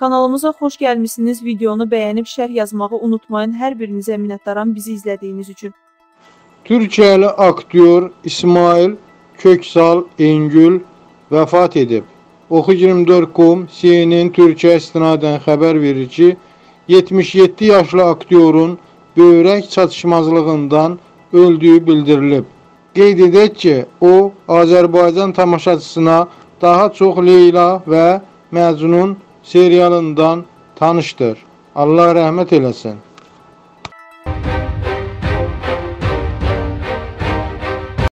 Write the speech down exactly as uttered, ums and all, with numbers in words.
Kanalımıza xoş gəlmişsiniz. Videonu bəyənib şərh yazmağı unutmayın. Hər birinizə minnətdaram bizi izlədiyiniz üçün. Türkiyəli aktyor İsmail Köksal Engül vəfat edib. Oxu iyirmi dörd nöqtə com C N N Türkiyə istinadən xəbər verir ki, yetmiş yeddi yaşlı aktyorun böyrək çatışmazlığından öldüyü bildirilib. Qeyd edək ki, o, Azərbaycan tamaşaçısına daha çox Leyla və Məcnun serialından tanışdır. Allah rəhmət eləsin.